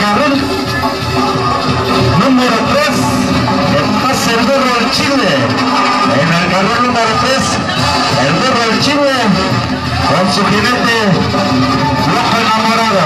carril número 3 pasa el burro del Chile. En el carril número 3 el burro del Chile con su jinete Loco Enamorado.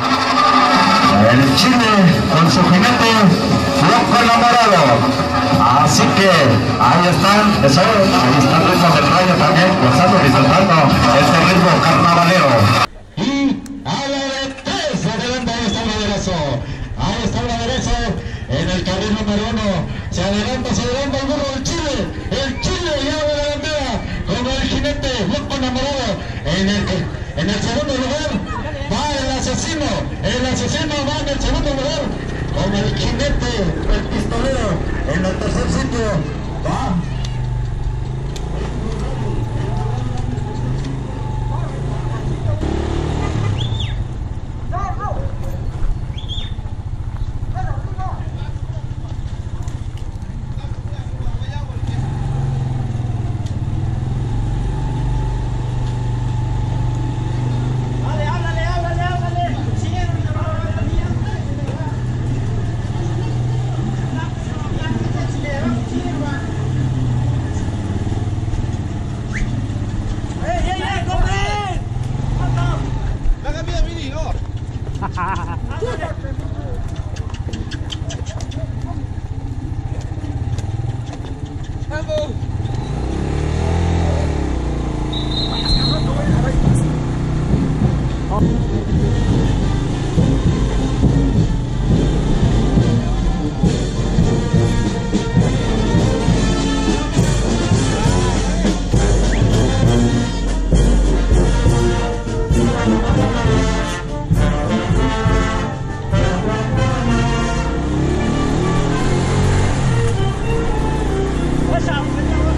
El Chile con su jinete Loco Enamorado. Así que ahí están, ahí está el ritmo del rayo también, gozando, disfrutando este ritmo carnavalero. Y a la derecha, adelante, ahí está el aderezo. Ahí está el aderezo en el carril número 1. Se adelanta el burro del Chile. El Chile lleva la bandera con el jinete Loco Enamorado. En el segundo lugar va el asesino. El asesino va en el segundo lugar con el jinete, el pistolero. En el tercer sitio va What's up?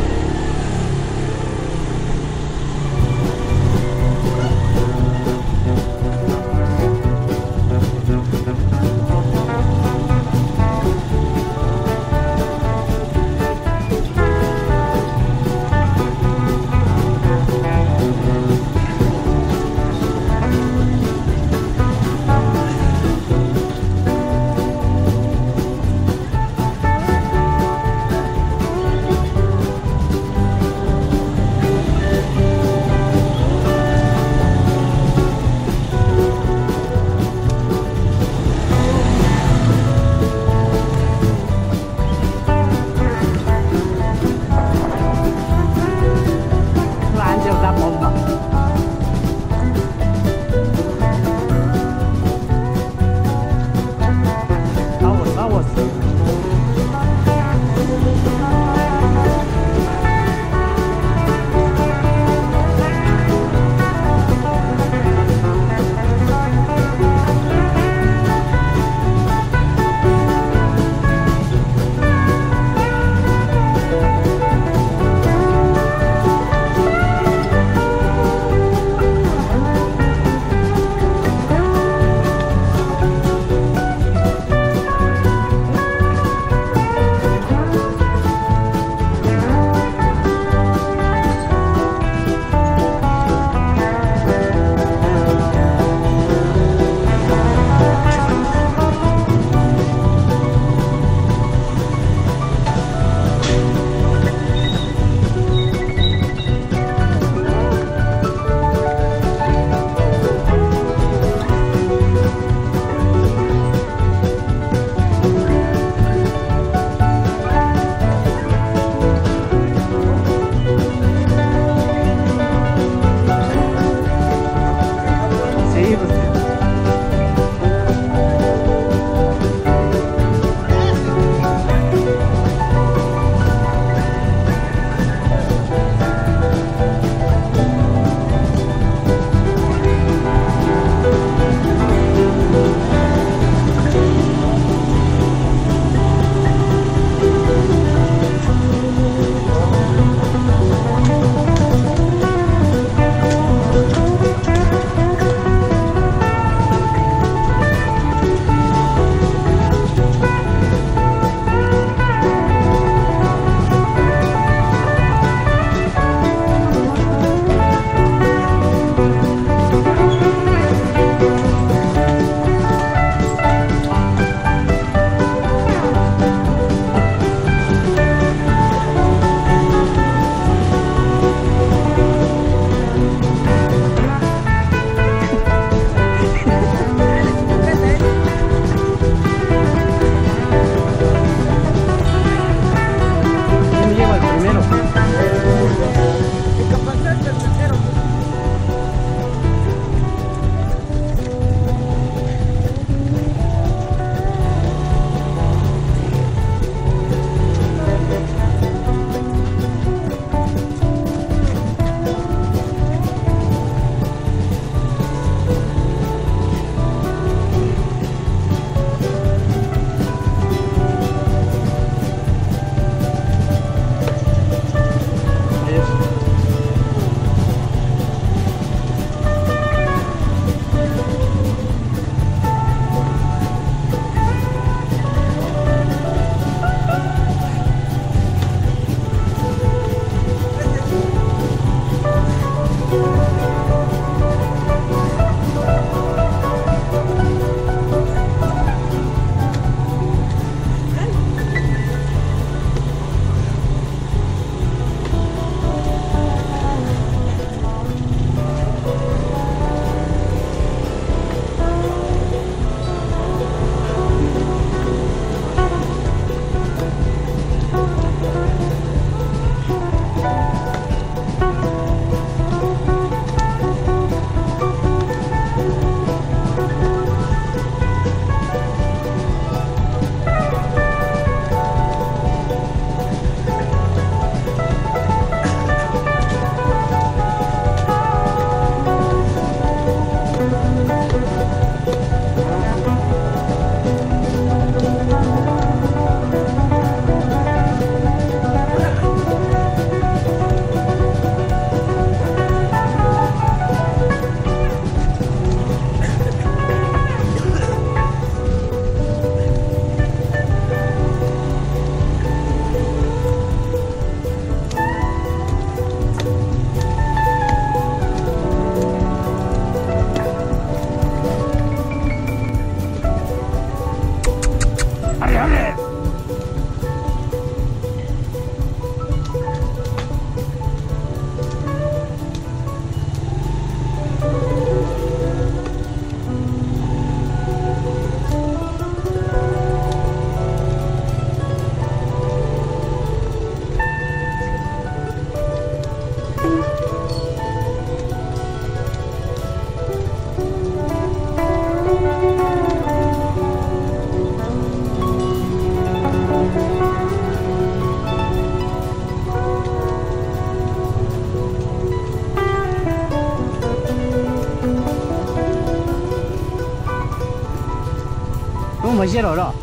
không phải rồi đó.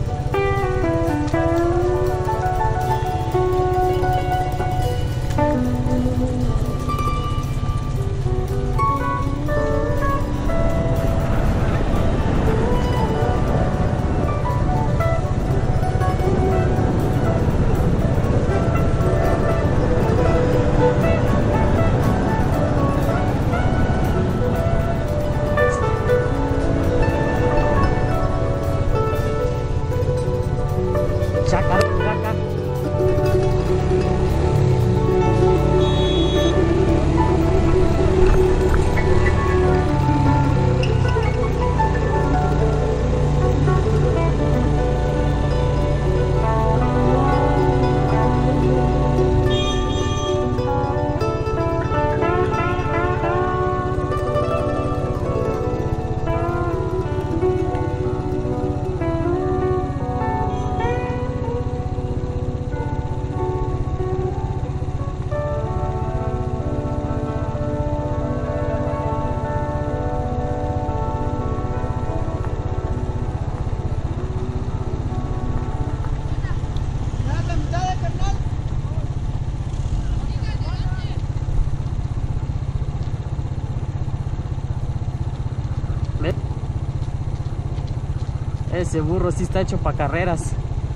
Ese burro sí está hecho para carreras.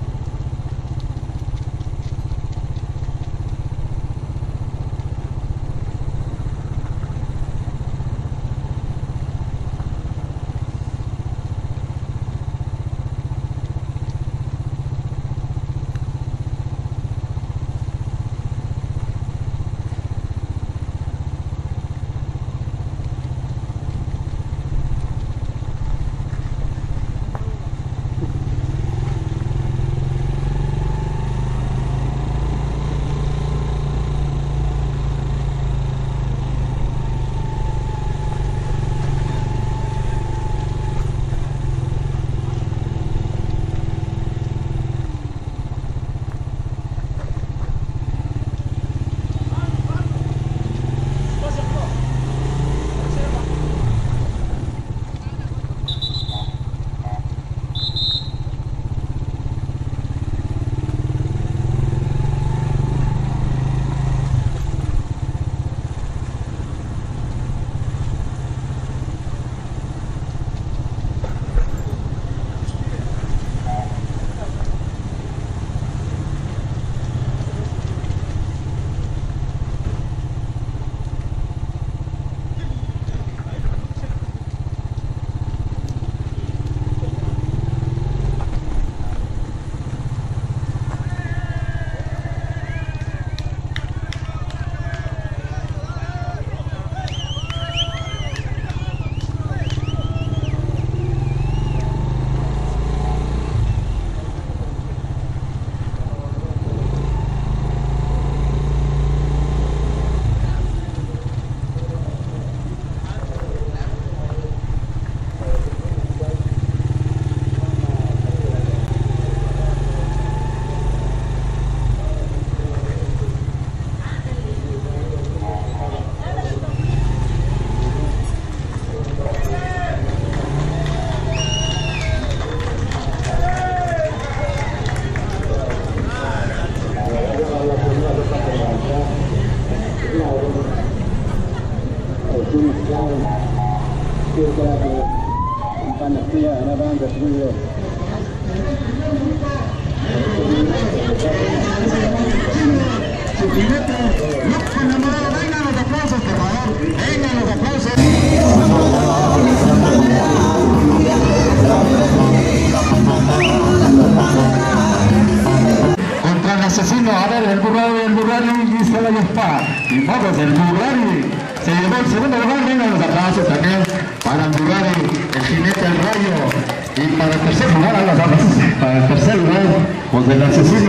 Contra el asesino, a ver, el Burrari y se la está. Y vamos, el Burrari se llevó el segundo lugar. Vengan los aplausos también para el Burrari, el jinete del rayo. Y para el tercer lugar, para el tercer lugar, pues el asesino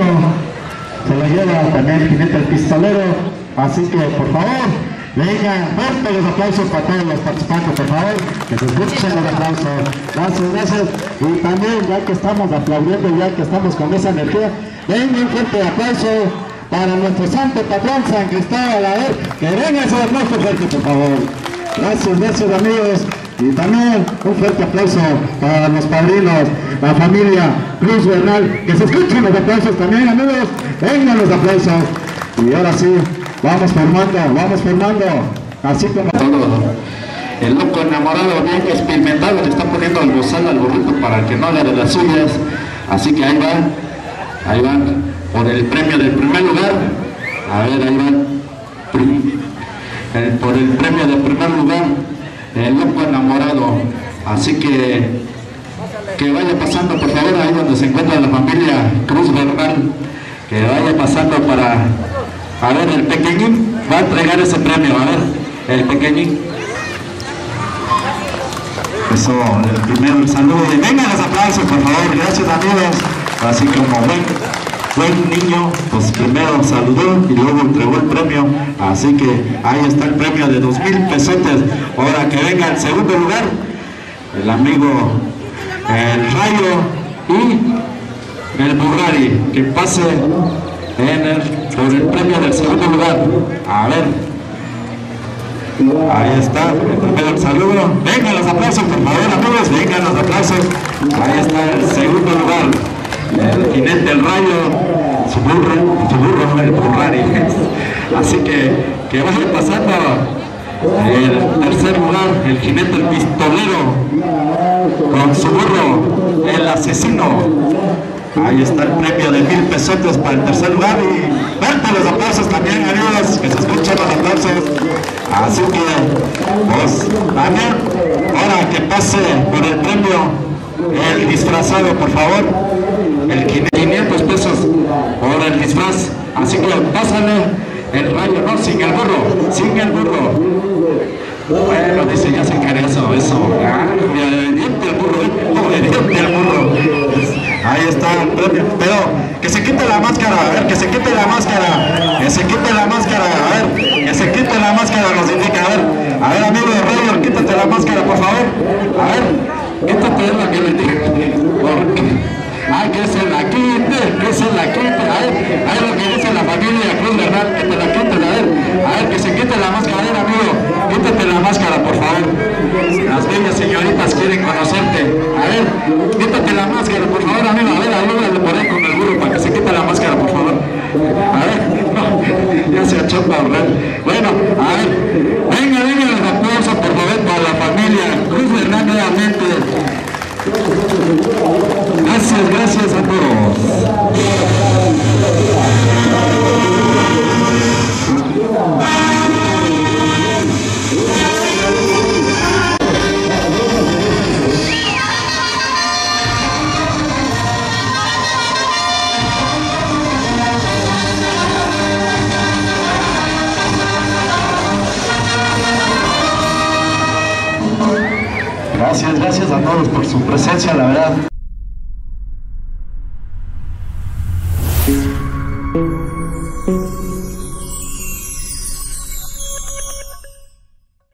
se lo lleva también el jinete del pistolero. Así que, por favor, vengan, fuertes los aplausos para todos los participantes, por favor, que se escuchen los aplausos. Gracias, gracias. Y también, ya que estamos aplaudiendo, ya que estamos con esa energía, vengan un fuerte aplauso para nuestro santo patrón San Cristóbal. A ver, que vengan esos aplausos fuertes, por favor. Gracias, gracias, amigos. Y también un fuerte aplauso para los padrinos, la familia Cruz Bernal, que se escuchen los aplausos también, amigos, vengan los aplausos. Y ahora sí, vamos formando, así como todo. El loco enamorado bien experimentado le está poniendo al bozal al burrito para que no haga de las suyas, así que ahí van por el premio del primer lugar. A ver, ahí van por el premio del primer lugar, el loco enamorado, así que vaya pasando por favor ahí donde se encuentra la familia Cruz Bernal, que vaya pasando para, a ver, el pequeñín va a entregar ese premio, a ver, el pequeñín. eso, el primer saludo, y vengan los aplausos por favor, gracias amigos, así como buen niño, pues primero saludó y luego entregó el premio, así que ahí está el premio de 2,000 pesotes. Ahora que venga el segundo lugar, el amigo el Rayo y el Burrari, que pase por el premio del segundo lugar. A ver, ahí está, el primer saludo. Vengan los aplausos por favor amigos, vengan los aplausos. Ahí está el segundo lugar, el jinete el Rayo, su burro el Burrari. Así que vaya pasando el tercer lugar, el jinete el pistolero con su burro el asesino. Ahí está el premio de 1,000 pesotes para el tercer lugar, y fuerte los aplausos también amigos, que se escuchen los aplausos. Así que pues también ahora que pase por el premio el disfrazado por favor, el 500 pesos por el disfraz, así que pásale el Rayo, no, sin el burro. Bueno, dice, ya se encarga eso. Obediente el burro. Ahí está el premio, pero que se quite la máscara, a ver, que se quite la máscara, a ver, que se quite la máscara, nos indica, a ver amigo de Rayo, quítate la máscara por favor, a ver, quítate la que le dije, que se la quite, ahí lo que dice la familia Cruz Bernal, que te la quiten, a ver, que se quite la máscara, a ver amigo, quítate la máscara por favor, las bellas señoritas quieren conocerte, a ver, quítate la máscara por favor amigo, a ver, ayúdale por ahí con el burro para que se quite la máscara por favor, a ver, no, ya se achó para ahorrar, bueno, a ver, venga los aplausos por favor para la familia Cruz Bernal nuevamente. Gracias a todos. Gracias a todos por su presencia, la verdad.